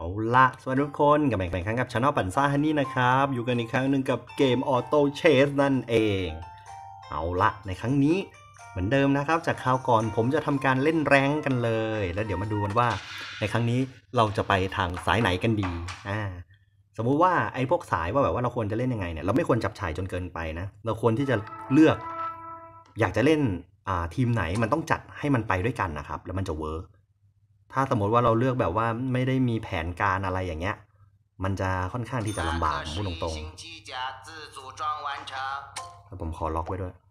เอาละสวัสดีทุกคนกับแบ่งครั้งกับช anel ปั่นซ่าฮันนี่นะครับอยู่กันอีกครั้งหนึ่งกับเกมออโต้เชสนั่นเองเอาละในครั้งนี้เหมือนเดิมนะครับจากคราวก่อนผมจะทำการเล่นแรงกันเลยแล้วเดี๋ยวมาดูกันว่าในครั้งนี้เราจะไปทางสายไหนกันดีสมมุติว่าไอ้พวกสายว่าแบบว่าเราควรจะเล่นยังไงเนี่ยเราไม่ควรจับฉ่ายจนเกินไปนะเราควรที่จะเลือกอยากจะเล่นทีมไหนมันต้องจัดให้มันไปด้วยกันนะครับแล้วมันจะเวิร์กถ้าสมมติว่าเราเลือกแบบว่าไม่ได้มีแผนการอะไรอย่างเงี้ยมันจะค่อนข้างที่จะลำบากพูดตรงๆแล้วผมขอล็อกไว้ด้วย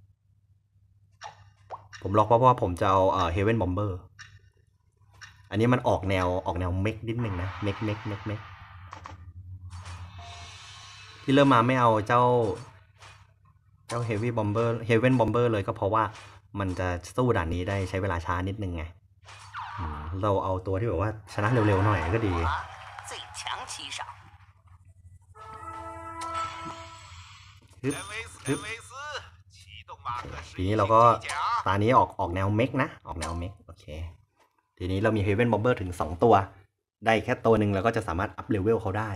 ผมล็อกเพราะว่าผมจะเอาเฮเว่นบอมเบอร์อันนี้มันออกแนวเมกนิดนึงนะเมกที่เริ่มมาไม่เอาเจ้าเฮเว่นบอมเบอร์เลยก็เพราะว่ามันจะสู้ด่านนี้ได้ใช้เวลาช้านิดนึงไงเราเอาตัวที่แบบว่าชนะเร็วๆหน่อยก็ดีทีนี้เราก็ตานี้ออกแนวเมกนะออกแนวเมกโอเคทีนี้เรามีเฮเว่นบอมเบอร์ถึง2ตัวได้แค่ตัวหนึ่งเราก็จะสามารถอัพเลเวลเขาได้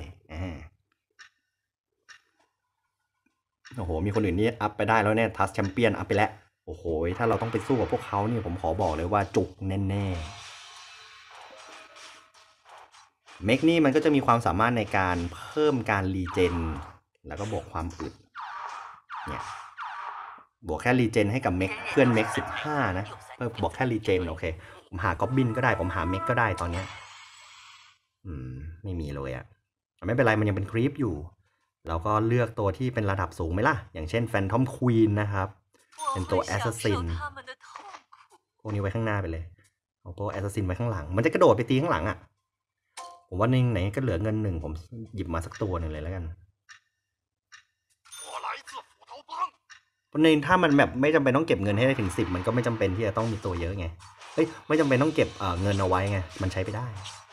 โอ้โหมีคนอื่นนี่อัพไปได้แล้วเนี่ยทัสแชมเปี้ยนอัพไปแล้วโอ้โหถ้าเราต้องไปสู้กับพวกเขานี่ผมขอบอกเลยว่าจุกแน่ๆเมกนี่มันก็จะมีความสามารถในการเพิ่มการรีเจนแล้วก็บวกความอึดเนี่ยบวกแค่รีเจนให้กับเมกเพื่อนเมก15นะเพิ่มบวกแค่รีเจนโอเคผมหาก๊อบบินก็ได้ผมหาเมกก็ได้ตอนเนี้ยไม่มีเลยอะไม่เป็นไรมันยังเป็นครีปอยู่เราก็เลือกตัวที่เป็นระดับสูงไหมล่ะอย่างเช่นแฟนทอมควีนนะครับเป็นตัวแอสซัสซินพวกนี้ไว้ข้างหน้าไปเลยเอาตัวแอสซัสซินไว้ข้างหลังมันจะกระโดดไปตีข้างหลังอะผมว่าไหนก็เหลือเงิน1ผมหยิบมาสักตัวหนึ่งเลยแล้วกันเพราะในถ้ามันแบบไม่จำเป็นต้องเก็บเงินให้ได้ถึง10มันก็ไม่จำเป็นที่จะต้องมีตัวเยอะไงไม่จำเป็นต้องเก็บเงินเอาไว้ไงมันใช้ไปได้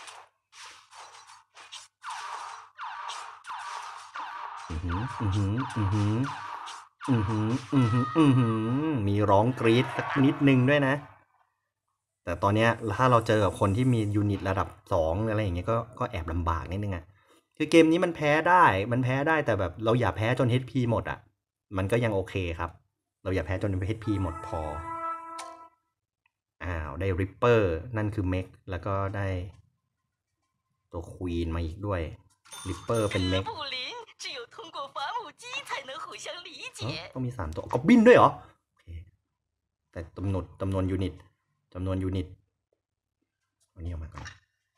มีร้องกรี๊ดสักนิดนึงด้วยนะแต่ตอนนี้ถ้าเราเจอกับคนที่มียูนิตระดับ2อะไรอย่างเงี้ยก็แอบลำบากนิดนึงอ่ะคือเกมนี้มันแพ้ได้แต่แบบเราอย่าแพ้จน HP หมดอ่ะมันก็ยังโอเคครับเราอย่าแพ้จน HP หมดพอได้ริปเปอร์นั่นคือเมกแล้วก็ได้ตัวควีนมาอีกด้วยริปเปอร์เป็นเมกต้องมี3ตัวก็บินด้วยเหรอแต่จำนวนยูนิตเอานี่ออกมาก่อน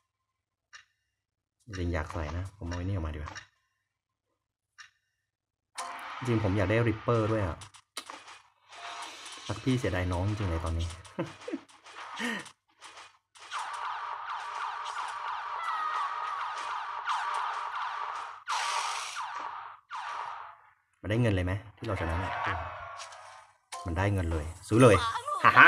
จริงอยากใส่นะผมเอาไว้นี่ออกมาดีกว่าจริงผมอยากได้ริปเปอร์ด้วยอ่ะสักพี่เสียดายน้องจริงเลยตอนนี้มันได้เงินเลยไหมที่เราชนะเนี่ยมันได้เงินเลยซื้อเลยฮ่า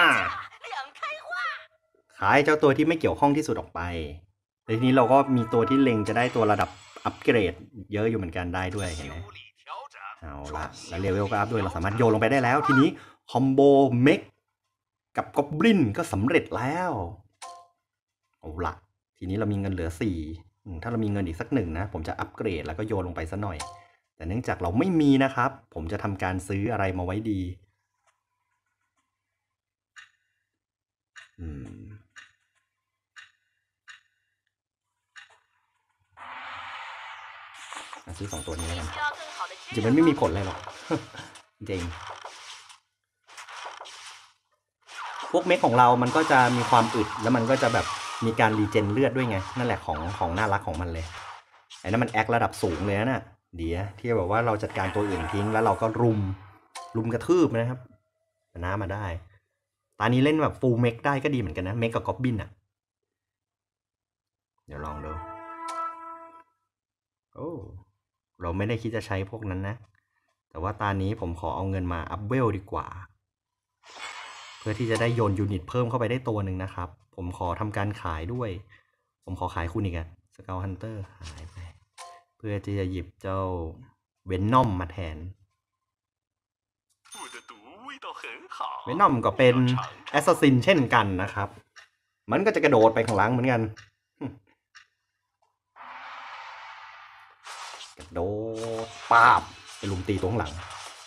ขายเจ้าตัวที่ไม่เกี่ยวข้องที่สุดออกไปในทีนี้เราก็มีตัวที่เล็งจะได้ตัวระดับอัปเกรดเยอะอยู่เหมือนกันได้ด้วยเห็นไหมเอาละแล้วเลเวลก็อัพด้วยเราสามารถโยนลงไปได้แล้วทีนี้คอมโบเมกกับกอบลินก็สำเร็จแล้วเอาละทีนี้เรามีเงินเหลือ4ถ้าเรามีเงินอีกสัก1นะผมจะอัปเกรดแล้วก็โยนลงไปซะหน่อยแต่เนื่องจากเราไม่มีนะครับผมจะทำการซื้ออะไรมาไว้ดีซื้อ2ตัวนี้แล้วกันจริงมันไม่มีผลอะไรหรอกจริงพวกเมคของเรามันก็จะมีความอึดแล้วมันก็จะแบบมีการรีเจนเลือดด้วยไงนั่นแหละของน่ารักของมันเลยไอ้นั่นมันแอคระดับสูงเลยนะดีนะที่แบบว่าเราจัดการตัวอื่นทิ้งแล้วเราก็รุมกระทืบนะครับชนะมาได้ตอนนี้เล่นแบบฟูลเมคได้ก็ดีเหมือนกันนะเมคกับก๊อบบินอ่ะเดี๋ยวลองดูโอ้เราไม่ได้คิดจะใช้พวกนั้นนะแต่ว่าตอนนี้ผมขอเอาเงินมาอัพเวลดีกว่าเพื่อที่จะได้โยนยูนิตเพิ่มเข้าไปได้ตัวหนึ่งนะครับผมขอทำการขายด้วยผมขอขายคุณอีกอะสเกลฮันเตอร์หายไปเพื่อที่จะหยิบเจ้าเวนนอมมาแทนเวนนอมก็เป็นแอสซัสซินเช่นกันนะครับมันก็จะกระโดดไปข้างหลังเหมือนกันป้าบไปลุมตีตัวข้างหลัง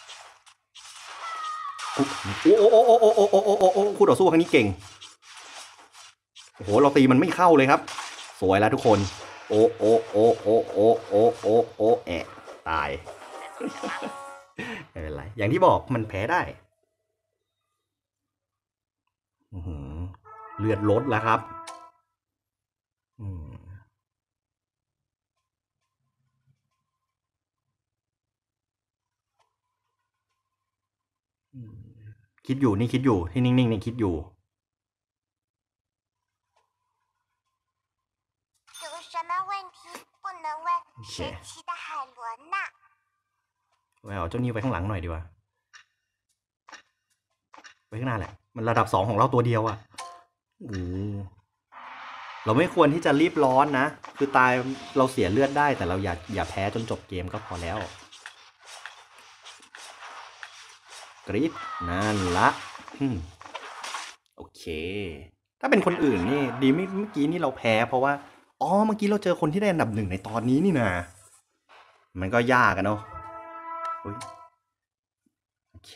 โอ้โอ้โอ้โอ้โอ้โอ้โอ้โอ้โอ้คู่ต่อสู้ครั้งนี้เก่งโอ้โหเราตีมันไม่เข้าเลยครับสวยแล้วทุกคนโอ้โอ้โอ้โอ้โอ้โอ้โอ้โอ้แอะตายไม่เป็นไรอย่างที่บอกมันแพ้ได้เลือดลดแล้วครับคิดอยู่นี่คิดอยู่ที่นิ่งๆนี่คิดอยู่โอเคเอาเจ้านี่ไว้ข้างหลังหน่อยดีกว่าไว้ข้างหน้าแหละมันระดับ2ของเราตัวเดียวอ่ะเราไม่ควรที่จะรีบร้อนนะคือตายเราเสียเลือดได้แต่เราอย่าแพ้จนจบเกมก็พอแล้วกรี๊ดนั่นละโอเคถ้าเป็นคนอื่นนี่ดีเมื่อกี้นี่เราแพ้เพราะว่าเมื่อกี้เราเจอคนที่ได้อันดับ1ในตอนนี้นี่นะมันก็ยากกันเนาะโอเค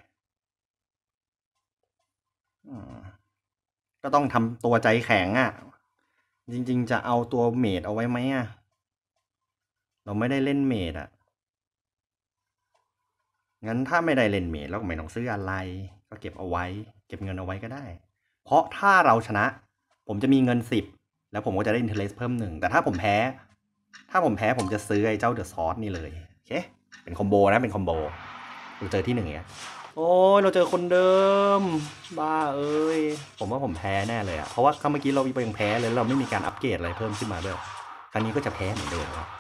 ก็ต้องทำตัวใจแข็งอ่ะจริงๆจะเอาตัวเมดเอาไว้ไหมอ่ะเราไม่ได้เล่นเมดอ่ะงั้นถ้าไม่ได้เล่นเมดเราก็ไม่ต้องซื้ออะไรก็เก็บเอาไว้เก็บเงินเอาไว้ก็ได้เพราะถ้าเราชนะผมจะมีเงิน10แล้วผมก็จะได้อินเทอร์เนเพิ่ม1แต่ถ้าผมแพ้ผมจะซื้อไอ้เจ้าเดอะซอสนี่เลยโอเคเป็นคอมโบนะเป็นคอมโบเราเจอที่1เนี่ยโอ้ยเราเจอคนเดิมบ้าเอ้ยผมว่าผมแพ้แน่เลยอ่ะเพราะว่าเมื่อกี้เรายังแพ้เลยเราไม่มีการอัปเกรดอะไรเพิ่มขึ้นมาด้วยครั้งนี้ก็จะแพ้เหมือนเดิมครับ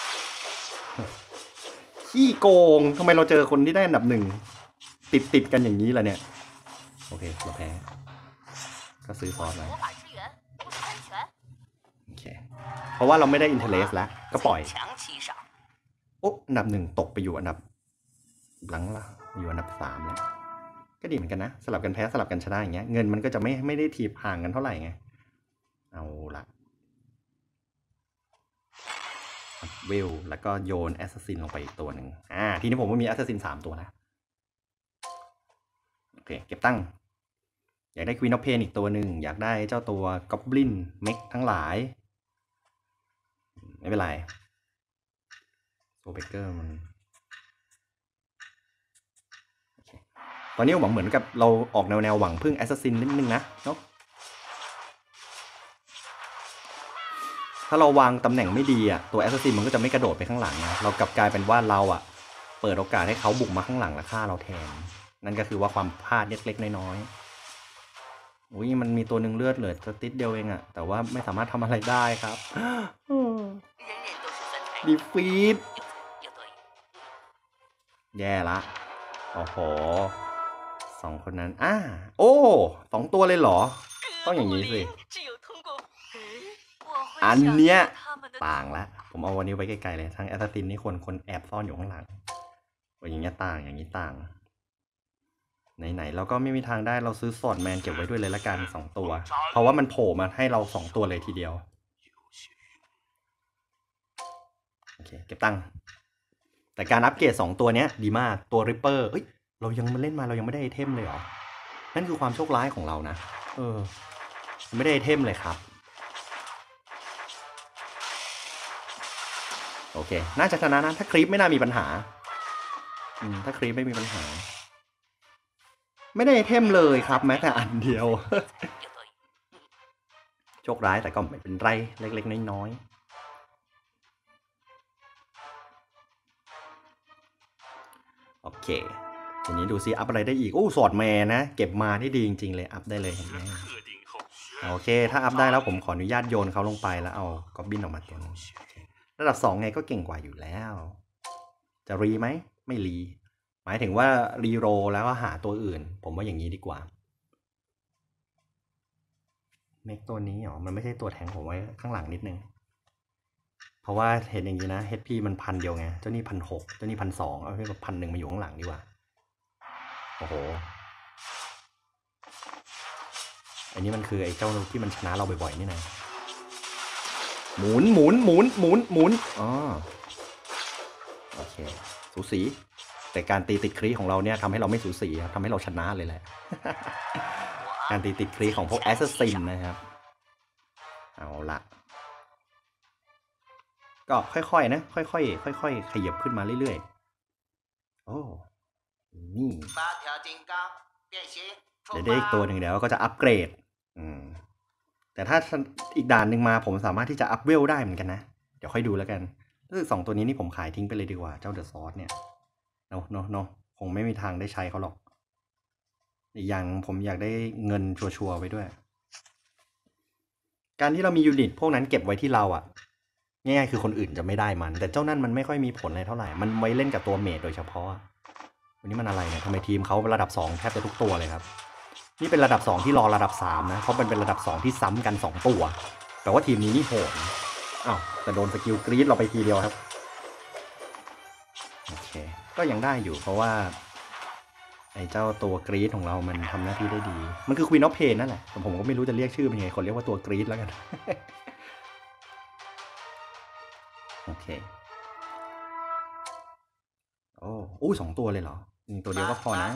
ขี้โกงทำไมเราเจอคนที่ได้อันดับ1ติดกันอย่างนี้ล่ะเนี่ยโอเคเราแพ้ก็ซื้อซอสไว้โอเคเพราะว่าเราไม่ได้อินเทอร์เลสแล้วก็ปล่อยโอ้อันดับ1ตกไปอยู่อันดับหลังละอยู่อันดับ3แล้วก็ดีเหมือนกันนะสลับกันแพ้สลับกันชนะอย่างเงี้ยเงินมันก็จะไม่ได้ถีบห่างกันเท่าไหร่ไงเอาละวิลแล้วก็โยนแอสซัสซินลงไปอีกตัวหนึ่งทีนี้ผมก็มีแอสซัสซิน3ตัวนะโอเคเก็บตั้งอยากได้ควีนออฟเพนอีกตัวหนึ่งอยากได้เจ้าตัวก็อบลินเม็กทั้งหลายไม่เป็นไรโซเบเกอร์มันตอนนี้หวังเหมือนกับเราออกแนวหวังพึ่งแอสซัสซินนิดนึงนะเนาะถ้าเราวางตำแหน่งไม่ดีอ่ะตัวแอสซัสซินมันก็จะไม่กระโดดไปข้างหลังนะเรากลับกลายเป็นว่าเราอ่ะเปิดโอกาสให้เขาบุกมาข้างหลังและฆ่าเราแทนนั่นก็คือว่าความพลาดเล็กๆน้อยๆอุ้ยมันมีตัวหนึ่งเลือดเหลือติดเดียวเองอ่ะแต่ว่าไม่สามารถทำอะไรได้ครับดีฟีดแย่ละโอ้โห2คนนั้นโอ้2ตัวเลยเหรอต้องอย่างนี้สิอันเนี้ยต่างละผมเอาวันนี้ไว้ไกลๆเลยทั้งแอสซัสซินนี่คนแอบซ่อนอยู่ข้างหลังอย่างเงี้ยต่างอย่างนี้ต่างไหนๆเราก็ไม่มีทางได้เราซื้อสอดแมนเก็บไว้ด้วยเลยละกัน2ตัวเพราะว่ามันโผล่มาให้เรา2ตัวเลยทีเดียวโอเคเก็บตังค์แต่การอัปเกรด2ตัวเนี้ยดีมากตัวริปเปอร์เรายังมาเล่นมาเรายังไม่ได้ไอเทมเลยเหรอนั่นคือความโชคร้ายของเรานะไม่ได้ไอเทมเลยครับโอเคน่าจะชนะนะถ้าคลิปไม่น่ามีปัญหาถ้าคลิปไม่มีปัญหาไม่ได้ไอเทมเลยครับแม้แต่อันเดียวโชคร้ายแต่ก็ไม่เป็นไรเล็กๆน้อยๆโอเคทีนี้ดูซิอัพอะไรได้อีกสอดแมนนะเก็บมาที่ดีจริงๆเลยอัพได้เลยเห็นไหมโอเคถ้าอัพได้แล้วผมขออนุญาตโยนเขาลงไปแล้วเอาก็อบบินออกมาตัวนึงระดับ2ไงก็เก่งกว่าอยู่แล้วจะรีไหมไม่รีหมายถึงว่ารีโรแล้วก็หาตัวอื่นผมว่าอย่างนี้ดีกว่าเมกตัวนี้มันไม่ใช่ตัวแทงผมไว้ข้างหลังนิดนึงเพราะว่าเห็นอย่างนี้นะ HP มัน1,000เดียวไงเจ้านี่1,600เจ้านี่1,200เอาให้แบบ1,100มาอยู่ข้างหลังดีกว่าโอ้โหอันนี้มันคือไอ้เจ้าที่มันชนะเราบ่อยๆนี่นะหมุนโอเคเคสูสีแต่การตีติดครีของเราเนี่ยทำให้เราไม่สูสีครับทำให้เราชนะเลยแหละ การตีติดครีของพวกแอสซัสซินนะครับเอาละก็ค่อยๆนะค่อยๆค่อยๆขยับขึ้นมาเรื่อยๆโอ้นี่เดี๋ยวได้อีกตัวหนึ่งเดี๋ยวก็จะอัปเกรดแต่ถ้าอีกด่านหนึ่งมาผมสามารถที่จะอัพเวลได้เหมือนกันนะเดี๋ยวค่อยดูแล้วกันรู้สึก2ตัวนี้นี่ผมขายทิ้งไปเลยดีกว่าเจ้าเดอะซอสเนี่ยเนาะคงไม่มีทางได้ใช้เขาหรอกอีกอย่างผมอยากได้เงินชัวร์ๆไว้ด้วยการที่เรามียูนิตพวกนั้นเก็บไว้ที่เราอ่ะง่ายๆคือคนอื่นจะไม่ได้มันแต่เจ้านั่นมันไม่ค่อยมีผลอะไรเท่าไหร่มันไว้เล่นกับตัวเมจโดยเฉพาะวันนี้มันอะไรเนี่ยทำไมทีมเขาระดับ2แทบจะทุกตัวเลยครับนี่เป็นระดับ2ที่รอระดับ3นะเพราะมันเป็นระดับ2ที่ซ้ำกัน2ตัวแต่ว่าทีมนี้นี่โหดอ้าวแต่โดนสกิลกรีดเราไปทีเดียวครับโอเคก็ยังได้อยู่เพราะว่าไอ้เจ้าตัวกรีดของเรามันทำหน้าที่ได้ดีมันคือ Queen of Pain นั่นแหละแต่ผมก็ไม่รู้จะเรียกชื่อเป็นไงคนเรียกว่าตัวกรีดแล้วกัน โอเคโอ้2ตัวเลยเหรอตัวเดียวก็พอนะ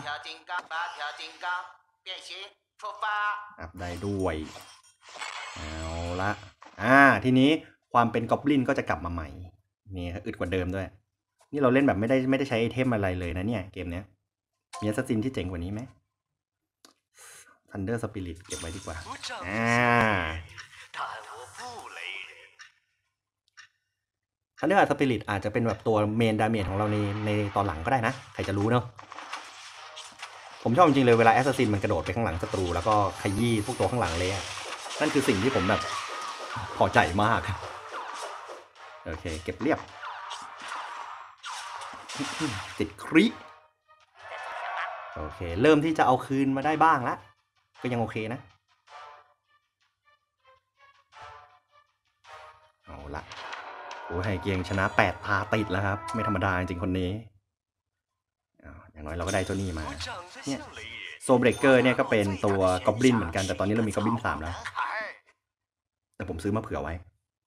อัพได้ด้วยเอาละทีนี้ความเป็นกอบลินก็จะกลับมาใหม่นี่อึดกว่าเดิมด้วยนี่เราเล่นแบบไม่ได้ใช้ไอเทมอะไรเลยนะเนี่ยเกมเนี้ยมีแอสซัสซินที่เจ๋งกว่านี้ไหม Thunder Spirit เก็บไว้ดีกว่าThunder Spirit อาจจะเป็นแบบตัวเมนดาเมจของเราในตอนหลังก็ได้นะใครจะรู้เนาะผมชอบจริงๆเลยเวลาแอสซัสซินมันกระโดดไปข้างหลังศัตรูแล้วก็ขยี้พวกตัวข้างหลังเลยนั่นคือสิ่งที่ผมแบบพอใจมากโอเคเก็บเรียบติดคริโอเคเริ่มที่จะเอาคืนมาได้บ้างละก็ยังโอเคนะเอาละโอ้ไฮเกียงชนะ8 ตาติดแล้วครับไม่ธรรมดาจริงคนนี้อย่างน้อยเราก็ได้ตัวนี้มาเนี่ยโซเบรกเกอร์เนี่ยก็เป็นตัวกอบลินเหมือนกันแต่ตอนนี้เรามีกอบลิน3แล้วแต่ผมซื้อมาเผื่อไว้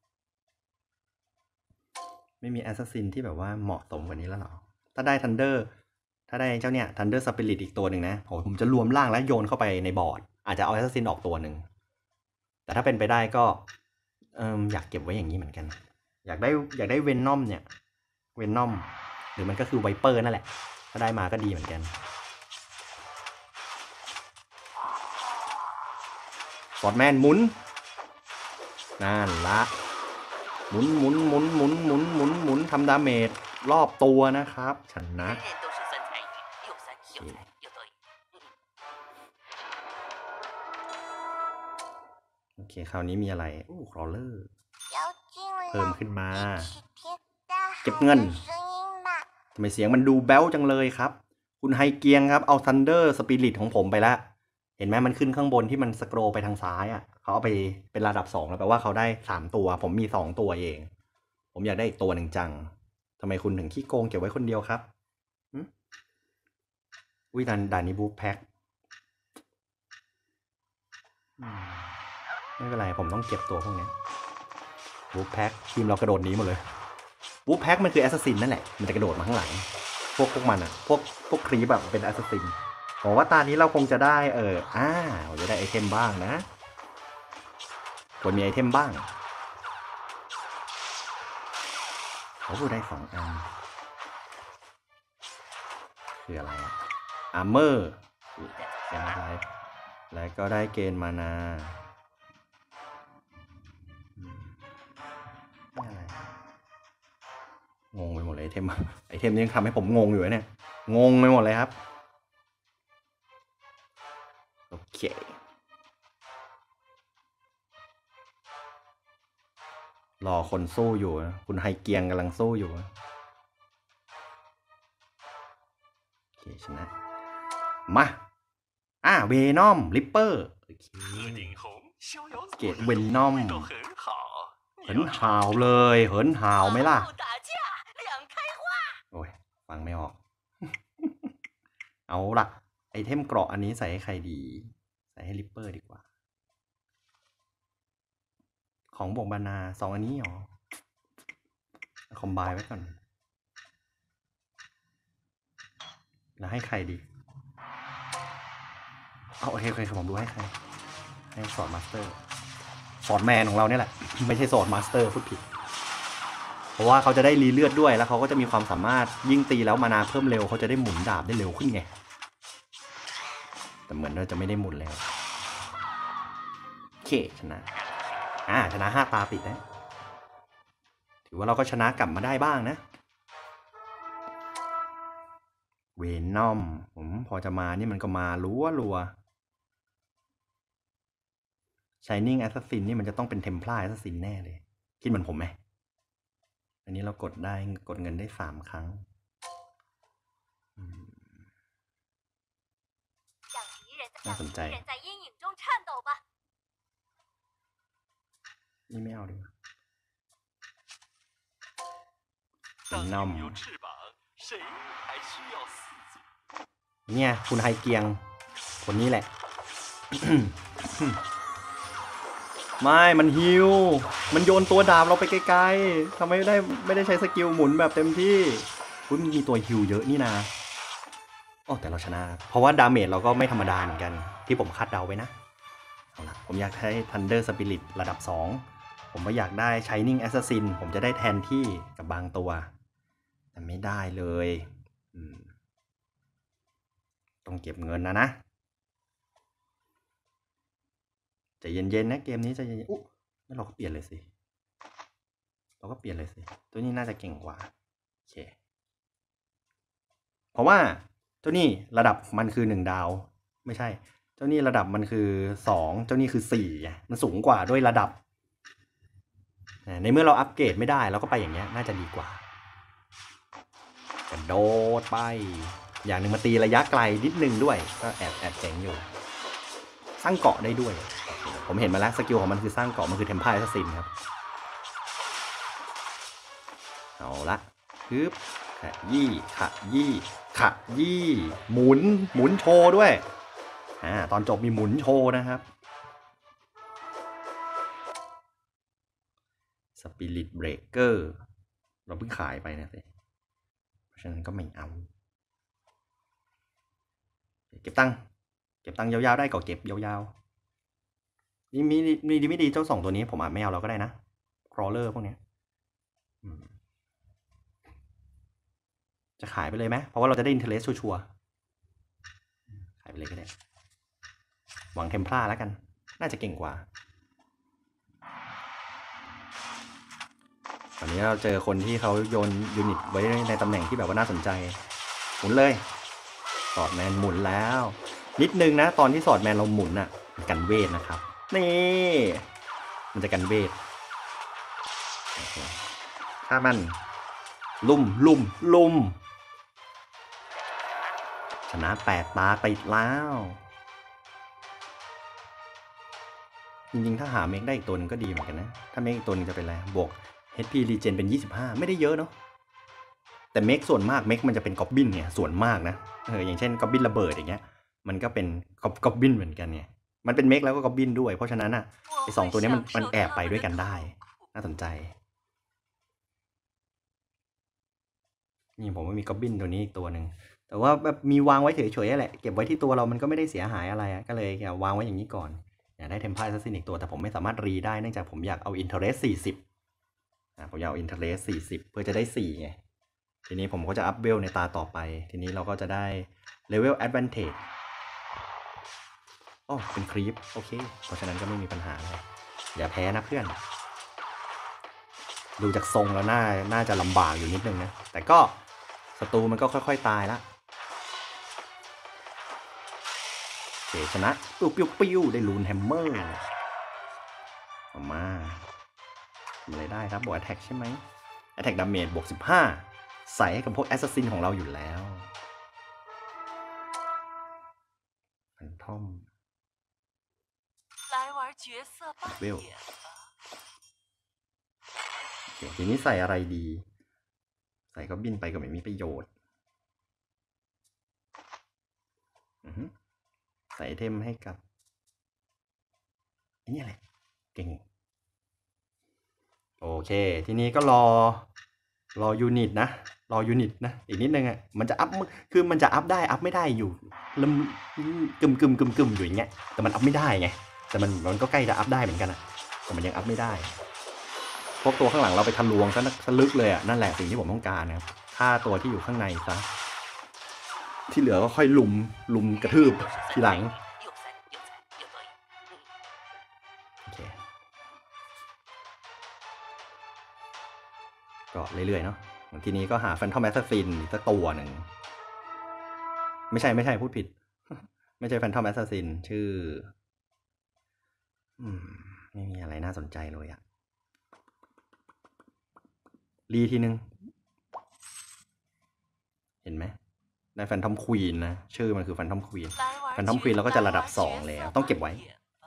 ไม่มีแอสซัสซินที่แบบว่าเหมาะสมกว่านี้แล้วหรอถ้าได้ทันเดอร์ถ้าได้เจ้าเนี่ยทันเดอร์สปิริตอีกตัวหนึ่งนะผมจะรวมร่างแล้วโยนเข้าไปในบอร์ดอาจจะเอาแอสซัสซินออกตัวหนึ่งแต่ถ้าเป็นไปได้ก็อยากเก็บไว้อย่างนี้เหมือนกันอยากได้เวนนอมเนี่ยเวนนอมหรือมันก็คือไวเปอร์นั่นแหละถ้าได้มาก็ดีเหมือนกันฟอร์ดแมนหมุนนั่นละหมุนทำดาเมจรอบตัวนะครับชนะโอเคคราวนี้มีอะไรครอลเลอร์เพิ่มขึ้นมาเก็บเงินทำไมเสียงมันดูแบ๊วจังเลยครับคุณไฮเกียงครับเอา Thunder Spirit ของผมไปแล้วเห็นไหมมันขึ้นข้างบนที่มันสครอลไปทางซ้ายเขาเอาไปเป็นระดับ2แล้วแปลว่าเขาได้3ตัวผมมี2ตัวเองผมอยากได้อีกตัวหนึ่งจังทำไมคุณถึงขี้โกงเก็บไว้คนเดียวครับด่านนี้บุ๊คแพ็คไม่เป็นไรผมต้องเก็บตัวพวกนี้บุ๊คแพ็คทีมเรากระโดดหนีหมดเลยบุ๊คแพ็คมันคือแอสซัสซินนั่นแหละมันจะกระโดดมาข้างหลังพวกมันพวกครีปแบบเป็นแอสซัสซินผมว่าตอนนี้เราคงจะได้เราจะได้ไอเทมบ้างนะควรมีไอเทมบ้างได้2 อันคืออะไรอาร์เมอร์แล้วก็ได้เกณฑ์มานาอะไรงงไปหมดเลยไอเทมนี้ทำให้ผมงงอยู่เนี่ยงงไปหมดเลยครับโอเครอคนสู้อยู่นะคุณไฮเกียงกำลังสู้อยู่โอเคชนะมาเวนอมลิปเปอร์เกตเวนอมเหินห่าวเลยเหินห่าวไหมล่ะโอ้ยฟังไม่ออก เอาล่ะไอเทมเกราะอันนี้ใส่ให้ใครดีใส่ให้ลิปเปอร์ดีกว่าของบวกบานา2อันนี้หรอคอมไบน์ไว้ก่อนแล้วให้ใครดีเอาโอเคผมดูให้ใครให้สอดมาสเตอร์สอดแมนของเราเนี่ยแหละ ไม่ใช่สอดมาสเตอร์พูดผิดเพราะว่าเขาจะได้รีเลือดด้วยแล้วเขาก็จะมีความสามารถยิ่งตีแล้วมานาเพิ่มเร็วเขาจะได้หมุนดาบได้เร็วขึ้นไงแต่เหมือนว่าจะไม่ได้หมุนแล้วโอเคชนะชนะ5 ตาติดนะถือว่าเราก็ชนะกลับมาได้บ้างนะเวนอมผมพอจะมานี่มันก็มารัวShining Assassin นี่มันจะต้องเป็น Templar Assassin แน่เลยคิดเหมือนผมไหมอันนี้เรากดเงินได้3 ครั้งน่าสนใจนี่ไม่เอาดีกว่านอมเนี่ยคุณไฮเกียงคนนี้แหละ ไม่มันฮิวมันโยนตัวดาบเราไปไกลๆทำไมไม่ได้ใช้สกิลหมุนแบบเต็มที่คุณมีตัวฮิวเยอะนี่นะอ๋อแต่เราชนะเพราะว่าดาเมจเราก็ไม่ธรรมดาเหมือนกันที่ผมคาดเดาไว้นะเอาล่ะผมอยากใช้ Thunder Spirit ระดับ2ผมก็อยากได้ Shining Assassin ผมจะได้แทนที่กับบางตัวแต่ไม่ได้เลยต้องเก็บเงินนะใจเย็นๆนะเกมนี้ใจเย็นๆอุ๊แล้วเราก็เปลี่ยนเลยสิตัวนี้น่าจะเก่งกว่าโอเคเพราะว่าเจ้านี่ระดับมันคือ1 ดาวไม่ใช่เจ้านี่ระดับมันคือ2เจ้านี่คือ4มันสูงกว่าด้วยระดับในเมื่อเราอัปเกรดไม่ได้เราก็ไปอย่างเงี้ยน่าจะดีกว่ากระโดดไปอย่างหนึ่งมาตีระยะไกลนิดนึงด้วยก็แอบเจ๋งอยู่สร้างเกาะได้ด้วยผมเห็นมาแล้วสกิลของมันคือสร้างเกาะมันคือเทมเพลแอสซัสซินครับเอาละฮึบขยี่หมุนโชว์ด้วยตอนจบมีหมุนโชว์นะครับสปิริตเบรกเกอร์เราเพิ่งขายไปนะสิเพราะฉะนั้นก็ไม่เอาเก็บตังค์ยาวๆได้ก็เก็บยาวๆนี่มีดีไม่ดีเจ้า2 ตัวนี้ผมอาจไม่เอาเราก็ได้นะครอลเลอร์พวกนี้จะขายไปเลยไหมเพราะว่าเราจะได้อินเทอร์เนสชัวร์ขายไปเลยก็ได้หวังเทมเพลาแล้วกันน่าจะเก่งกว่าตอนนี้เราเจอคนที่เขาโยนยูนิตไว้ในตำแหน่งที่แบบว่าน่าสนใจหมุนเลยสอดแมนหมุนแล้วนิดนึงนะตอนที่สอดแมนเราหมุนกันเวทนะครับนี่มันจะกันเวทถ้ามันลุ่มชนะ8 ตาติดแล้วจริงๆถ้าหาเมกได้อีกตัวนึงก็ดีเหมือนกันนะถ้าเมกอีกตัวนึงจะเป็นอะไรบวก HP Regen เป็น25ไม่ได้เยอะเนาะแต่เมกส่วนมากเมกมันจะเป็นกอบบินเนี่ยส่วนมากนะอย่างเช่นกอบบินระเบิดอย่างเงี้ยมันก็เป็นกอบบินเหมือนกันเนี่ยมันเป็นเมกแล้วก็กอบบินด้วยเพราะฉะนั้นไอ้2 ตัวนี้มันแอบไปด้วยกันได้น่าสนใจนี่ผมว่ามีกอบบินตัวนี้อีกตัวหนึ่งแต่ว่าแบบมีวางไว้เฉยๆแหละเก็บไว้ที่ตัวเรามันก็ไม่ได้เสียหายอะไรก็เลยวางไว้อย่างนี้ก่อนอยากได้เทมเพลซัสซินอีกตัวแต่ผมไม่สามารถรีได้เนื่องจากผมอยากเอาอินเทอร์เรส40ผมอยากเอาอินเทอร์เรส40เพื่อจะได้4ไงทีนี้ผมก็จะอัพเวลในตาต่อไปทีนี้เราก็จะได้เลเวลแอดวานเทจเป็นครีปโอเคเพราะฉะนั้นก็ไม่มีปัญหาเลยอย่าแพ้นะเพื่อนดูจากทรงแล้วน่าจะลำบากอยู่นิดนึงนะแต่ก็ศัตรูมันก็ค่อยๆตายละเสียชนะปิ้วได้ลูนแฮมเมอร์ออกมาทำอะไรได้ครับบวก Attack ใช่ไหม Attack Damage บวก15ใส่ให้กับพวก Assassin ของเราอยู่แล้วฟันทอมเวลทีนี้ใส่อะไรดีใส่ก็บินไปก็ไม่มีประโยชน์ใส่ไอเทมให้กับนี่แหละเก่งโอเคทีนี้ก็รอยูนิตนะรอยูนิตนะอีกนิดนึงอ่ะมันจะอัพคือมันจะอัพได้อัพไม่ได้อยู่ลำกึมอยู่อย่างเงี้ยแต่มันอัพไม่ได้ไงแต่มันก็ใกล้จะอัพได้เหมือนกันอะแต่มันยังอัพไม่ได้พวกตัวข้างหลังเราไปทะลวงซะลึกเลยอ่ะนั่นแหละสิ่งที่ผมต้องการนะครับฆ่าตัวที่อยู่ข้างในซะที่เหลือก็ค่อยลุมกระทืบทีหลังโอเคก็เรื่อยๆเนาะทีนี้ก็หาแฟนทอมแอสซัสซินสักตัวหนึ่งไม่ใช่พูดผิด ไม่ใช่แฟนทอมแอสซัสซินชื่อไม่มีอะไรน่าสนใจเลยอะรีทีนึงเห็นไหมได้แฟนทอมควีนนะชื่อมันคือแฟนทอมควีนแฟนทอมควีนเราก็จะระดับ2แล้วต้องเก็บไว้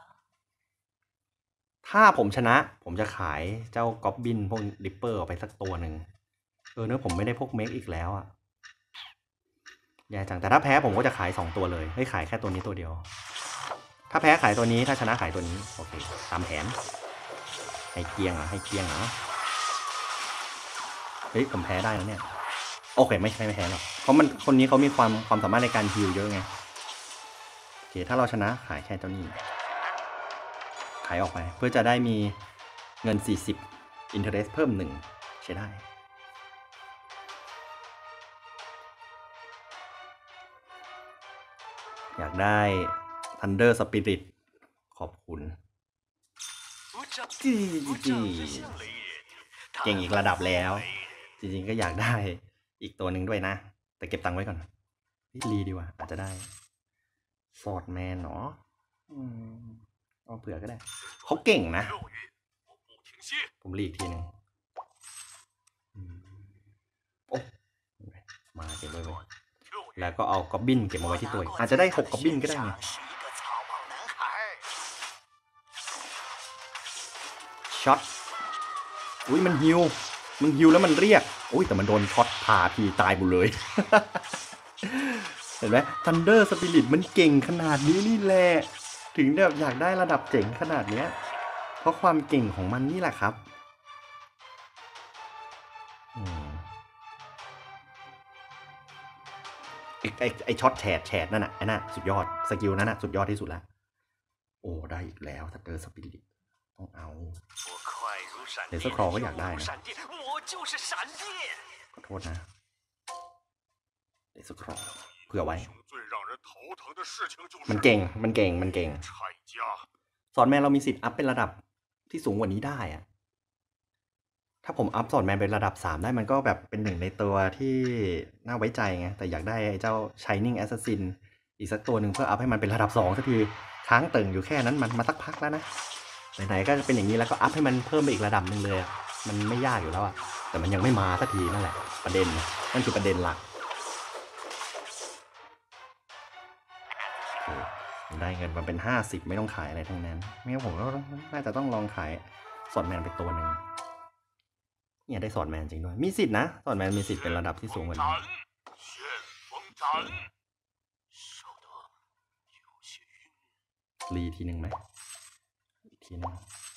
ถ้าผมชนะผมจะขายเจ้าก๊อบบินพวกริปเปอร์ออกไปสักตัวหนึ่งเนื้อผมไม่ได้พวกเมคอีกแล้วอะแย่จังแต่ถ้าแพ้ผมก็จะขาย2ตัวเลยให้ขายแค่ตัวนี้ตัวเดียวถ้าแพ้ขายตัวนี้ถ้าชนะขายตัวนี้โอเคตามแผนให้เกียงเหรอเฮ้ยผมแพ้ได้แล้วเนี่ยโอเคไม่แพ้หรอกเพราะมันคนนี้เขามีความสามารถในการฮิลเยอะไงโอเคถ้าเราชนะขายแค่เจ้านี้ขายออกไปเพื่อจะได้มีเงิน40 interest เพิ่ม1ใช้ได้อยากได้ Thunder Spirit ขอบคุณเก่งอีกระดับแล้วจริงๆก็อยากได้อีกตัวหนึ่งด้วยนะแต่เก็บตังค์ไว้ก่อนรีดีกว่าอาจจะได้สอดแมนเนาะเอาเผื่อก็ได้เขาเก่งนะผมรีอีกทีหนึ่งโอ้มาเก็บไว้แล้วก็เอาก๊อบบินเก็บมาไว้ที่ตัวอาจจะได้6ก๊อบบินก็ได้ไงช็อตอุ้ยมันฮิวแล้วมันเรียกอุ้ยแต่มันโดนช็อตผ่าทีตายหมดเลย เห็นไหม Thunder Spirit มันเก่งขนาดนี้นี่แหละถึงแบบอยากได้ระดับเจ๋งขนาดเนี้ยเพราะความเก่งของมันนี่แหละครับไอช็อตแฉดนั่นน่ะไอ้น่ะสุดยอดสกิลนั้นน่ะสุดยอดที่สุดแล้วโอ้ได้อีกแล้ว Thunder Spirit ต้องเอาเลเซอร์คลอก็อยากได้นะขอโทษนะเลเซอร์คลอเผื่อไว้มันเก่งสอนแมนเรามีสิทธิ์อัพเป็นระดับที่สูงกว่านี้ได้อะถ้าผมอัพสอนแมนเป็นระดับ3ได้มันก็แบบเป็นหนึ่งในตัวที่น่าไว้ใจไงแต่อยากได้ไอ้เจ้า Shining Assassin อีกสักตัวหนึ่งเพื่ออัพให้มันเป็นระดับ2สักทีค้างเติ่งอยู่แค่นั้นมันมาสักพักแล้วนะไหนๆก็จะเป็นอย่างนี้แล้วก็อัพให้มันเพิ่มไปอีกระดับหนึ่งเลยมันไม่ยากอยู่แล้วอะแต่มันยังไม่มาสักทีนั่นแหละประเด็นนั่นคือประเด็นหลักได้เงินมาเป็น50ไม่ต้องขายอะไรทั้งนั้นไม่งั้นผมก็น่าจะต้องลองขายสอนแมนไปตัวหนึ่งเนี่ยได้สอนแมนจริงด้วยมีสิทธินะสอนแมนมีสิทธิ์เป็นระดับที่สูงกว่านี้รีทีหนึ่งไหมทีนึง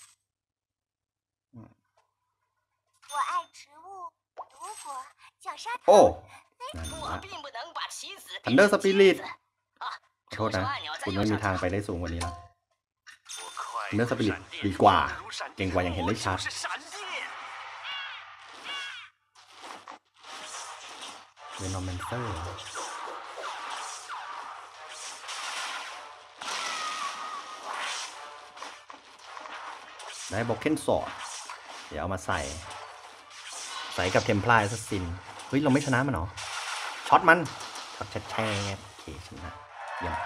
โอ้นั่นละ Thunder Spirit ขอโทษนะคุณไม่มีทางไปได้สูงกว่านี้แล้ว Thunder Spirit ดีกว่าเก่งกว่าอย่างเห็นได้ชัดเวนอมเมนเซอร์ได้บ็อกเคนสอดเดี๋ยวเอามาใส่กับเทมพลายซัสซินเฮ้ยเราไม่ชนะมันหรอช็อตมันช็อตแช่โอเคชนะเยี่ยม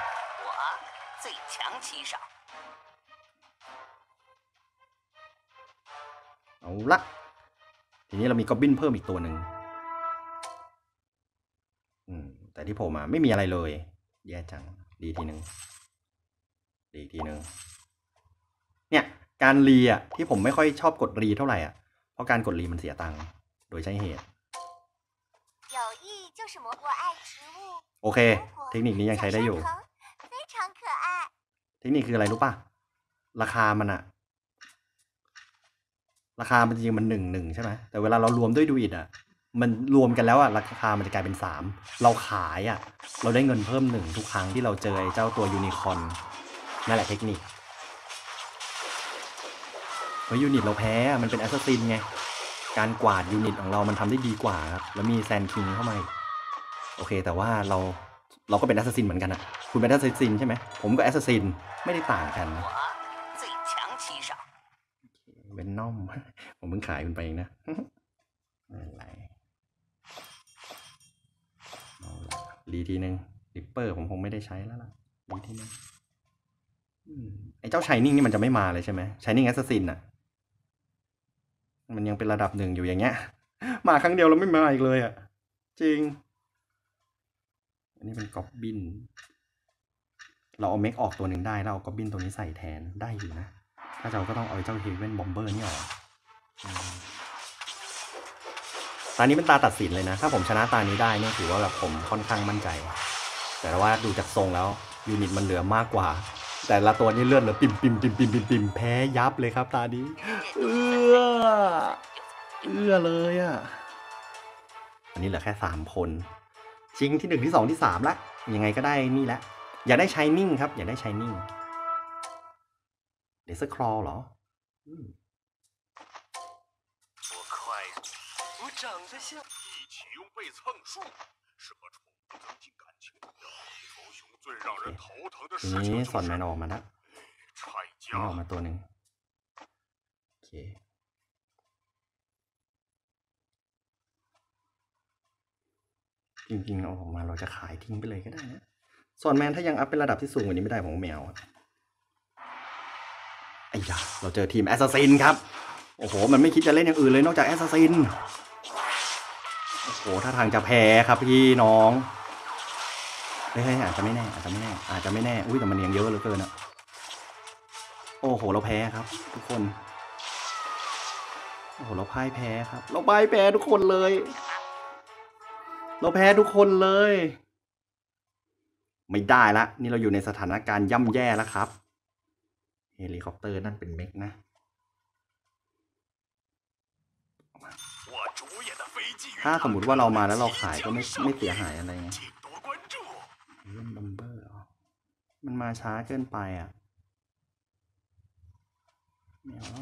เอาละทีนี้เรามีกอบบินเพิ่มอีกตัวหนึ่งแต่ที่ผมไม่มีอะไรเลยแย่จังดีทีหนึ่งเนี่ยการรีที่ผมไม่ค่อยชอบกดรีเท่าไหร่เพราะการกดรีมันเสียตังค์โดยใช้เหตุโอเคเทคนิคนี้ยังใช้ได้อยู่เทคนิคคืออะไรรู้ป่ะราคามันจริงๆมัน1 ใช่ไหมแต่เวลาเรารวมด้วยดูอิดมันรวมกันแล้วอะราคามันจะกลายเป็น3เราขายอะเราได้เงินเพิ่ม1ทุกครั้งที่เราเจอไอ้เจ้าตัวยูนิคอร์นนั่นแหละเทคนิคเพราะยูนิตเราแพ้มันเป็นแอสซัสซินไงการกวาดยูนิตของเรามันทำได้ดีกว่าครับแล้วมีแซนคิงเข้ามาโอเคแต่ว่าเราก็เป็นแอสซัสซินเหมือนกันอะคุณเป็นแอสซัสซินใช่ไหมผมก็แอสซัสซินไม่ได้ต่างกันเวนนอมผมเพิ่งขายคุณไปเองนะอะไรรีทีนึงริปเปอร์ผมคงไม่ได้ใช้แล้วล่ะรีทีนึงไอ้เจ้าชายนิ่งนี่มันจะไม่มาเลยใช่ไหมชายนิ่งแอสซัสซินอะมันยังเป็นระดับ1อยู่อย่างเงี้ยมาครั้งเดียวแล้วไม่มาอีกเลยอะจริงอันนี้เป็นก๊อบบินเราเอาเมคออกตัวหนึ่งได้แล้วเอาก๊อบบินตัวนี้ใส่แทนได้อยู่นะถ้าเราก็ต้องเอาเจ้าเฮเว่นบอมเบอร์นี่ออกตานี้เป็นตาตัดสินเลยนะถ้าผมชนะตานี้ได้เนี่ยถือว่าแบบผมค่อนข้างมั่นใจแต่ว่าดูจากทรงแล้วยูนิตมันเหลือมากกว่าแต่ละตัวนี่เลือดเหลือปิ่มแพ้ยับเลยครับตานี้เอื้อเลยอ่ะอันนี้เหลือแค่3คนชิงที่1ที่2ที่3ละยังไงก็ได้นี่แหละอย่าได้ใช้นิ่งครับอย่าได้ใช้นิ่งเดซคลอเหรอทีนี้สอนแมนออกมาแล้วออกมาตัวหนึ่งโอเคจริงๆเอาออกมาเราจะขายทิ้งไปเลยก็ได้นะสอนแมนถ้ายังอัพเป็นระดับที่สูงกว่านี้ไม่ได้ผมก็ไม่เอาไอ้ยาเราเจอทีมแอสซัสซินครับโอ้โหมันไม่คิดจะเล่นอย่างอื่นเลยนอกจากแอสซัสซินโอ้โหถ้าทางจะแพ้ครับพี่น้องเฮ้ยอาจจะไม่แน่อุ้ยแต่มันยังเยอะเหลือเกินอะโอ้โหเราแพ้ครับทุกคนโอ้โหเราพ่ายแพ้ครับเราพ่ายแพ้ทุกคนเลยเราแพ้ทุกคนเลยไม่ได้ละนี่เราอยู่ในสถานการณ์ย่ำแย่แล้วครับเฮลิคอปเตอร์นั่นเป็นเมกนะถ้าสมมติว่าเรามาแล้วเราขายก็ไม่เสียหายอะไรไงเล่นบัมเบอร์มันมาช้าเกินไปอ่ะไม่เอา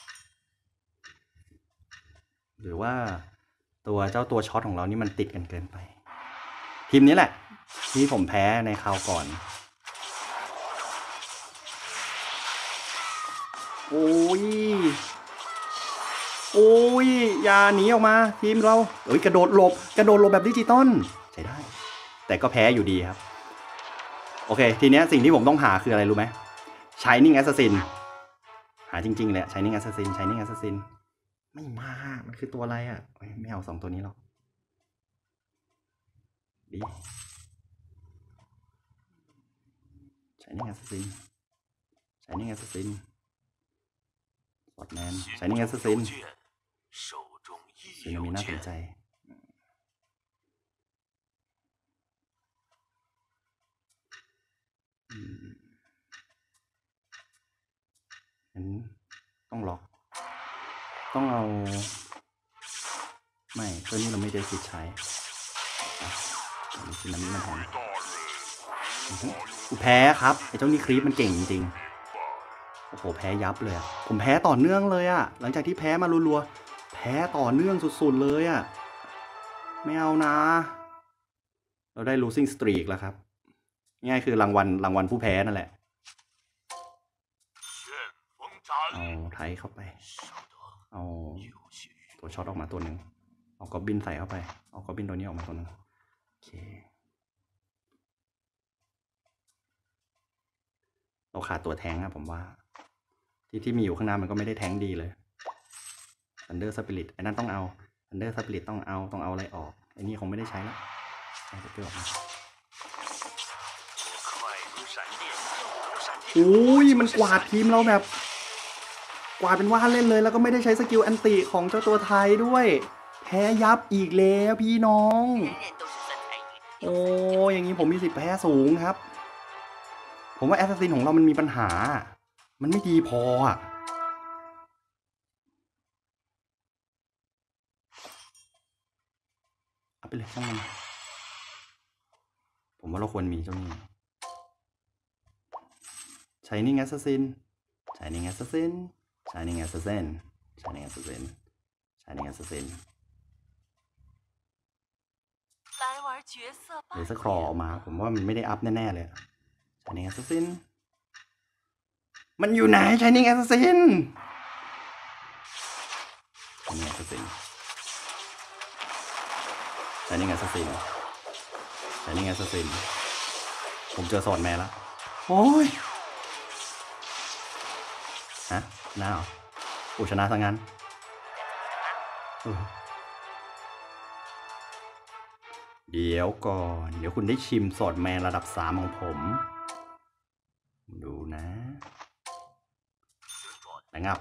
หรือว่าเจ้าตัวช็อตของเรานี่มันติดกันเกินไปทีมนี้แหละที่ผมแพ้ในคราวก่อนโอ้ยอย่าหนีออกมาทีมเรากระโดดหลบแบบดิจิตอลใช้ได้แต่ก็แพ้อยู่ดีครับโอเคทีเนี้ยสิ่งที่ผมต้องหาคืออะไรรู้ไหม Shining Assassin หาจริงๆเลย Shining Assassin ไม่มามันคือตัวอะไรอ่ะไม่เอา2ตัวนี้หรอกดี Shining Assassin สอดแมน Shining Assassin ซึ่งมีน่าสนใจต้องล็อกต้องเอาไม่ตัวนี้เราไม่ได้สิทธิ์ใช้คือมันแทนกูแพ้ครับไอ้เจ้านี่ครีปมันเก่งจริงๆโอ้โหแพ้ยับเลยผมแพ้ต่อเนื่องเลยอะหลังจากที่แพ้มารัวๆแพ้ต่อเนื่องสุดๆเลยอะไม่เอานะเราได้ losing streak แล้วครับง่ายคือรางวัลผู้แพ้นั่นแหละเอาไทยเข้าไปเอาตัวช็อตออกมาตัวหนึ่งเอากอบบินใส่เข้าไปเอากอบบินตัวนี้ออกมาตัวหนึ่งโอเคเราขาดตัวแทงครับผมว่าที่มีอยู่ข้างหน้ามันก็ไม่ได้แทงดีเลย Thunder Spirit ไอ้นั่นต้องเอา Thunder Spirit ต้องเอาอะไรออกไอ้นี่คงไม่ได้ใช้แล้วเอาตัวออกมาอุ้ยมันกวาดทีมเราแบบกวาดเป็นว่าเล่นเลยแล้วก็ไม่ได้ใช้สกิลแอนติของเจ้าตัวไทยด้วยแพ้ยับอีกแล้วพี่น้องโอ้อย่างนี้ผมมีสิทธิ์แพ้สูงครับผมว่าแอสซัสซินของเรามันมีปัญหามันไม่ดีพออ่ะไปเลยช่างมันผมว่าเราควรมีเจ้านี่ Shining Assassin Shining Assassin Shining Assassin Shining Assassin Shining Assassin เลเซอร์คลอออกมาผมว่ามันไม่ได้อัพแน่ๆเลย Shining Assassin มันอยู่ไหน Shining Assassin Shining Assassin Shining Assassin Shining Assassin ผมเจอสอดแม่แล้วโอ้ยฮะชนะเหรอโอ้ชนะซะงั้นเดี๋ยวก่อนเดี๋ยวคุณได้ชิมสอดแมนระดับ3ของผมดูนะงับ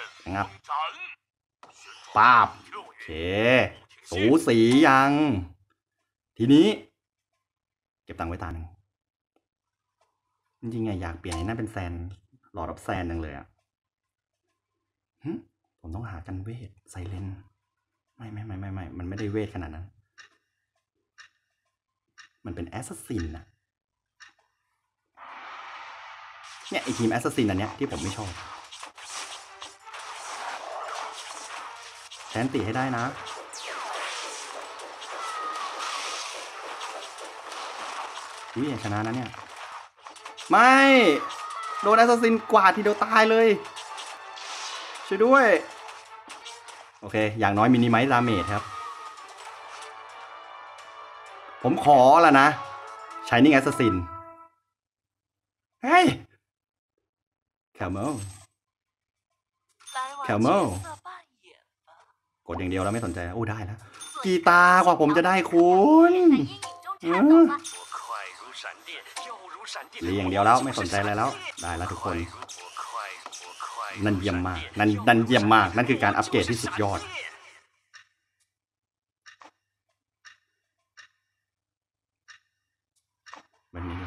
ป้าบโอเคสูสียังทีนี้เก็บตังค์ไว้ตาหนึ่งจริงๆไงอยากเปลี่ยนไอ้นั่นเป็นแซนหลอดรับแซนนึงเลยอะผมต้องหากันเวทไซเลนไม่มันไม่ได้เวทขนาดนั้นมันเป็นแอสซัสซินนะเนี่ยไอทีมแอสซัสซินอันเนี้ยที่ผมไม่ชอบแทนตีให้ได้นะอุ้ยชนะนะเนี่ยไม่โดนแอสซัสซินกวาดทีเดียวตายเลยช่วยด้วยโอเคอย่างน้อยมินิไมซ์ดาเมจครับผมขอละนะ Shining Assassin เฮ้ย Camel กดอย่างเดียวแล้วไม่สนใจโอ้ได้แล้วกีตาร์กว่าผมจะได้คุณเรียอย่างเดียวแล้วไม่สนใจอะไรแล้วได้แล้วทุกคนนั่นเยี่ยมมากนั่นเยี่ยมมากนั่นคือการอัปเกรดที่สุดยอดแบบนี้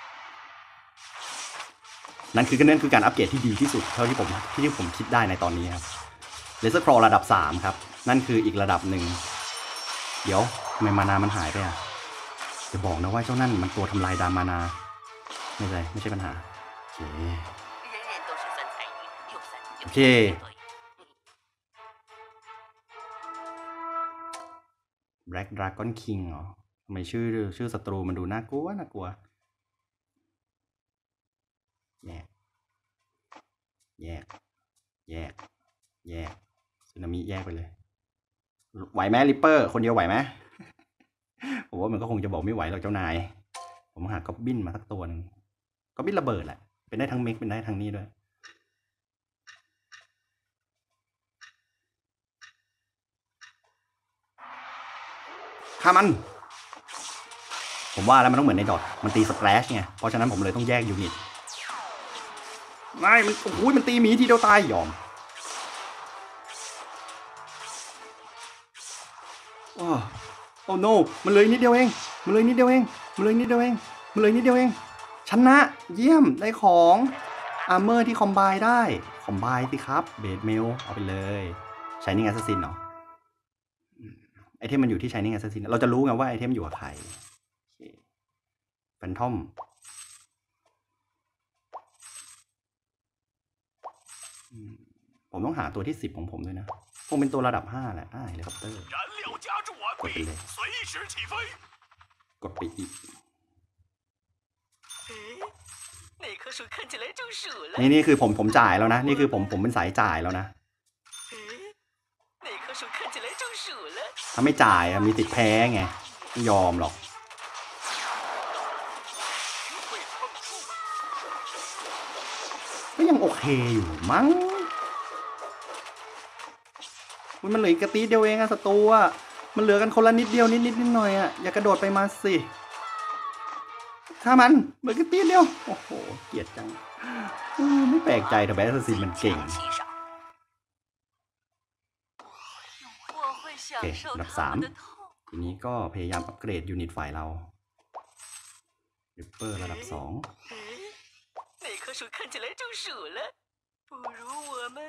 นั่นคือการอัปเกรดที่ดีที่สุดเท่าที่ผมคิดได้ในตอนนี้ครับเลเซอร์คลอระดับ3ครับนั่นคืออีกระดับหนึ่งเดี๋ยวทำไมมานามันหายไปอ่ะจะบอกนะว่าเจ้านั่นมันตัวทำลายดามานาไม่ใช่ปัญหาโอเคBlack Dragon King เหรอทำไมชื่อศัตรูมันดูน่ากลัวแยกสึนามิแยกไปเลยไหวไหมริปเปอร์คนเดียวไหวไหมผมว่ามันก็คงจะบอกไม่ไหวหรอกเจ้านายผมหากอบบินมาสักตัวนึงกอบบินระเบิดแหละเป็นได้ทั้งเมกเป็นได้ทั้งนี้ด้วยฆ่ามันผมว่าแล้วมันต้องเหมือนในดอทมันตีสแปรชไงเพราะฉะนั้นผมเลยต้องแยกยูนิตไม่มันโอ้ยมันตีหมีทีเดียวตายยอมโอ้ no มันเลยนิดเดียวเองชนะเยี่ยมได้ของอาร์เมอร์ที่คอมไบได้คอมไบสิครับเบดเมลเอาไปเลย Shining Assassin เนาะไอเทมมันอยู่ที่ Shining Assassin เราจะรู้ไงว่าไอเทมอยู่กับใครแฟนทอมผมต้องหาตัวที่10ของผมด้วยนะคงเป็นตัวระดับ5แหละเฮลิคอปเตอร์กดไปเลยกดไปอีกนี่คือผมจ่ายแล้วนะนี่คือผมเป็นสายจ่ายแล้วนะถ้าไม่จ่ายมีติดแพ้ไงไม่ยอมหรอกก็ยังโอเคอยู่มั้งมันเหลืออีกกระตีเดียวเองอะศัตรูอะมันเหลือกันคนละนิดเดียวนิดหน่อยอะอย่ากระโดดไปมาสิฆ่ามันเหลือกระตีเดียวโอ้โหเกลียดจังไม่แปลกใจแต่แบสซินมันเก่งโอเคอันดับ3ทีนี้ก็พยายามอัปเกรดยูนิตฝ่ายเราริปเปอร์ระดับ2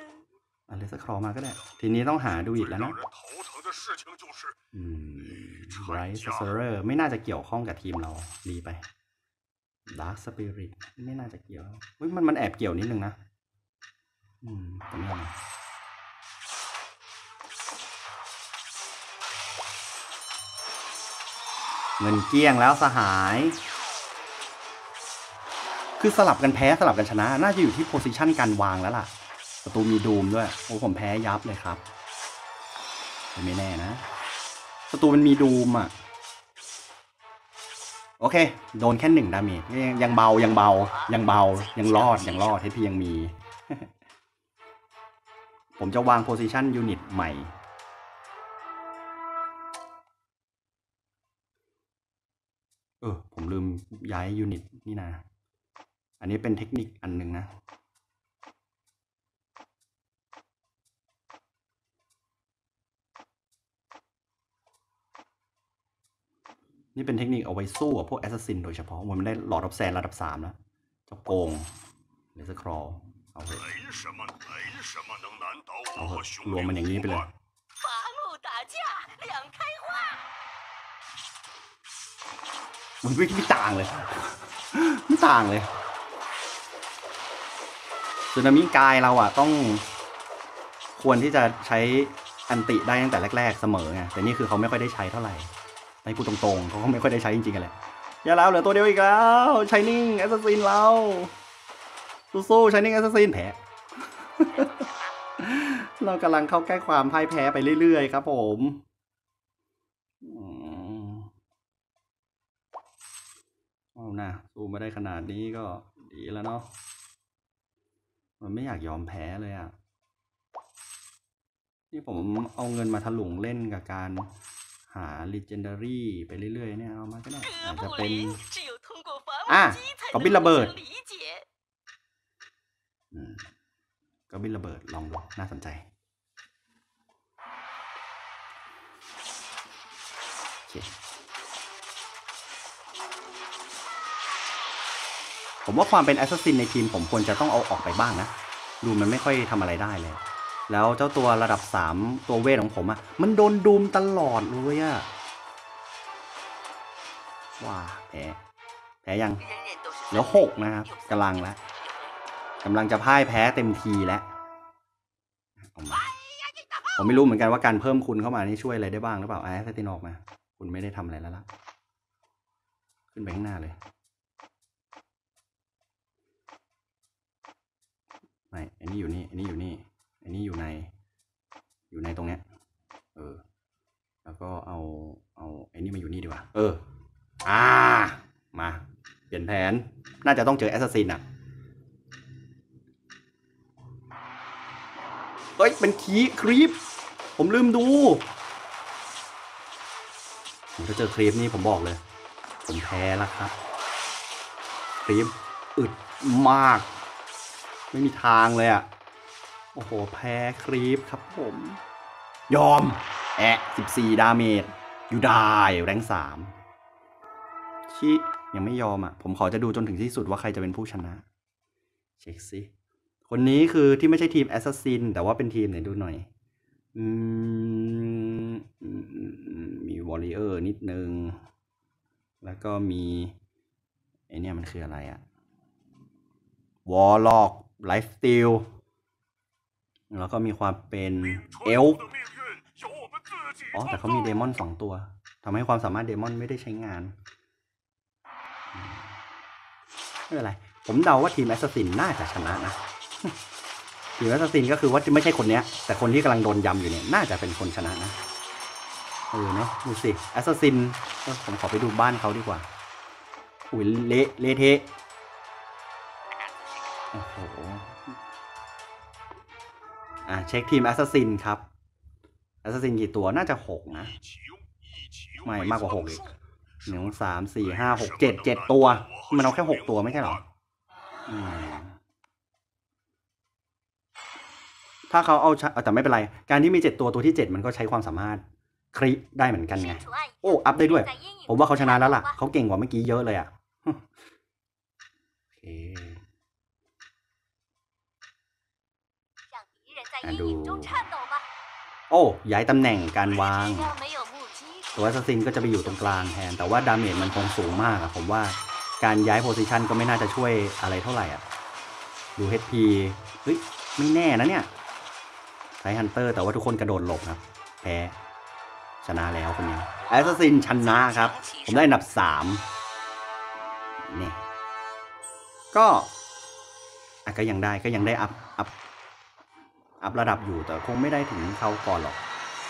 เลเซอร์คลอมาก็ได้ทีนี้ต้องหาดูอีกแล้วนะ Bright Sorcerer ไม่น่าจะเกี่ยวข้องกับทีมเราดีไป Dark Spirit ไม่น่าจะเกี่ยวเฮ้ยมันแอบเกี่ยวนิดนึงนะแต่ไม่เงินเกลี้ยงแล้วสหายคือสลับกันแพ้สลับกันชนะน่าจะอยู่ที่โพซิชันการวางแล้วล่ะประตูมีดูมด้วยโอ้ผมแพ้ยับเลยครับไม่แน่นะประตูมันมีดูมอ่ะโอเคโดนแค่1 ดาเมจยังเบายังรอดเทพียังมี ผมจะวางโพซิชันยูนิตใหม่ผมลืมย้ายยูนิตนี่นะอันนี้เป็นเทคนิคอันหนึ่งนะนี่เป็นเทคนิคเอาไว้สู้กับพวกแอสซัสซินโดยเฉพาะมันได้หลอดรับแซนระดับ3แล้วเจ้าโกงเลเซอร์ครอลเอาเถอะรวมมันอย่างนี้ไปเลยมันไม่ต่างเลยสึนามิกายเราอ่ะต้องควรที่จะใช้อันติได้ตั้งแต่แรกๆเสมอไงแต่นี่คือเขาไม่ค่อยได้ใช้เท่าไหร่ให้พูดตรงๆเขาก็ไม่ค่อยได้ใช้จริงๆกันแหละอย่าแล้วเหลือตัวเดียวอีกแล้วชายนิ่งแอสซัสซินเราสู้ชายนิ่งแอสซัสซินแพ้ เรากำลังเข้าใกล้ความพ่ายแพ้ไปเรื่อยๆครับผมเอานะสู้มาได้ขนาดนี้ก็ดีแล้วเนาะมันไม่อยากยอมแพ้เลยอ่ะนี่ผมเอาเงินมาถลุงเล่นกับการหา Legendary ไปเรื่อยๆเนี่ยเอามาก็ได้อาจจะเป็นก็บินระเบิดก็บินระเบิดลองดูน่าสนใจโอเคผมว่าความเป็นแอสซัสซินในทีมผมควรจะต้องเอาออกไปบ้างนะดูมันไม่ค่อยทำอะไรได้เลยแล้วเจ้าตัวระดับ3ตัวเวทของผมอ่ะมันโดนดูมตลอดเลยอ่ะว้าแพ้ยังเหลือ6นะครับกำลังจะพ่ายแพ้เต็มทีแล้วผมไม่รู้เหมือนกันว่าการเพิ่มคุณเข้ามานี่ช่วยอะไรได้บ้างหรือเปล่าแอสซัสซินออกมาคุณไม่ได้ทำอะไรแล้วล่ะขึ้นไปข้างหน้าเลยไม่อันนี้อยู่นี่อันนี้อยู่นี่อันนี้อยู่ในตรงเนี้ยแล้วก็เอาไอ้นี่มาอยู่นี่ดีกว่ามาเปลี่ยนแผนน่าจะต้องเจอแอสซัสซินอ่ะเฮ้ยเป็นครีปผมลืมดูถ้าเจอครีปนี่ผมบอกเลยผมแพ้แล้วครับครีปอึดมากไม่มีทางเลยอ่ะโอ้โหแพ้ครีปครับผมยอม14 ดาเมจอยู่ได้แรง3ชิยังไม่ยอมอ่ะผมขอจะดูจนถึงที่สุดว่าใครจะเป็นผู้ชนะเช็คสิคนนี้คือที่ไม่ใช่ทีมแอสซัสซินแต่ว่าเป็นทีมไหนดูหน่อยมีวอริเออร์นิดนึงแล้วก็มีไอเนี่ยมันคืออะไรอ่ะวอลล็อกไลฟ์สตีลแล้วก็มีความเป็นเอลฟ์แต่เขามีเดมอน2ตัวทำให้ความสามารถเดมอนไม่ได้ใช้งานไม่เป็นไรผมเดาว่าทีมแอสซัสซินน่าจะชนะนะทีมแอสซัสซินก็คือว่าไม่ใช่คนเนี้ยแต่คนที่กำลังโดนยำอยู่เนี่ยน่าจะเป็นคนชนะนะเนาะดูสิแอสซัสซินผมขอไปดูบ้านเขาดีกว่าอุ้ยเละเทะโอ้โหเช็คทีมแอสซัสซินครับแอสซัสซินกี่ตัวน่าจะ6นะไม่มากกว่า6อีก1 3 4 5 6 7ตัวมันเอาแค่6ตัวไม่ใช่หรอถ้าเขาเอาแต่ไม่เป็นไรการที่มี7ตัวที่7มันก็ใช้ความสามารถคริได้เหมือนกันไงโอ้อัพได้ด้วยผมว่าเขาชนะแล้วล่ะเขาเก่งกว่าเมื่อกี้เยอะเลยอ่ะโอเคดูโอ้ย้ายตำแหน่งการวางตัวแอสซัสซินก็จะไปอยู่ตรงกลางแทนแต่ว่าดาเมจมันคงสูงมากอะผมว่าการย้ายโพซิชันก็ไม่น่าจะช่วยอะไรเท่าไหร่อ่ะดู HP เฮ้ยไม่แน่นะเนี่ยใช้ฮันเตอร์แต่ว่าทุกคนกระโดดหลบครับแพ้ชนะแล้วคนนี้แอสซัสซินชนะครับผมได้อันดับ3นี่ก็ก็ยังได้อัพระดับอยู่แต่คงไม่ได้ถึงเขาก่อนหรอก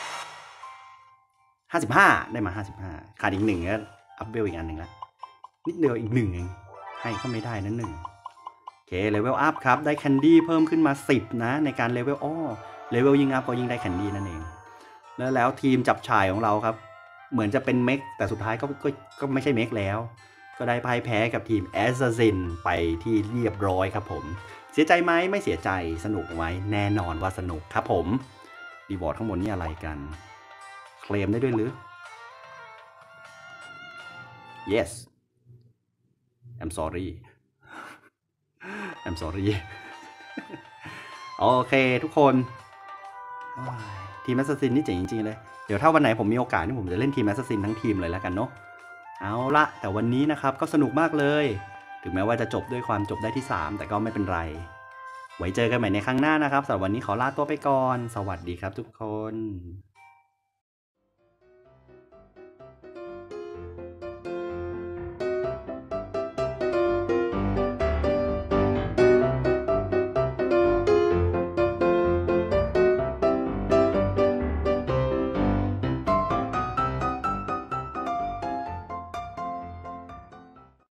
55ได้มา55ขาดอีก1ก็อัพเวลอีกอันหนึ่งแล้วนิดเดียวอีก1เองให้ก็ไม่ได้นั่น1โอเคเลเวลอัพครับได้แคนดี้เพิ่มขึ้นมา10นะในการเลเวลเลเวลยิ่งอัพก็ยิ่งได้แคนดี้นั่นเองแล้วทีมจับฉ่ายของเราครับเหมือนจะเป็นเมกแต่สุดท้ายก็ไม่ใช่เมกแล้วก็ได้พ่ายแพ้กับทีมแอสซัสซินไปที่เรียบร้อยครับผมเสียใจไหมไม่เสียใจสนุกไหมแน่นอนว่าสนุกครับผมรีวอร์ดข้างบนนี่อะไรกันเคลมได้ด้วยหรือ yes I'm sorry I'm sorry โอเคทุกคนทีมแอสซัสซินนี่เจ๋งจริงๆเลยเดี๋ยวถ้าวันไหนผมมีโอกาสนี่ผมจะเล่นทีมแอสซัสซินทั้งทีมเลยแล้วกันเนาะเอาละแต่วันนี้นะครับก็สนุกมากเลยถึงแม้ว่าจะจบด้วยความจบได้ที่3แต่ก็ไม่เป็นไรไว้เจอกันใหม่ในครั้งหน้านะครับสำหรับวันนี้ขอลาตัวไปก่อนสวัสดีครับทุกคน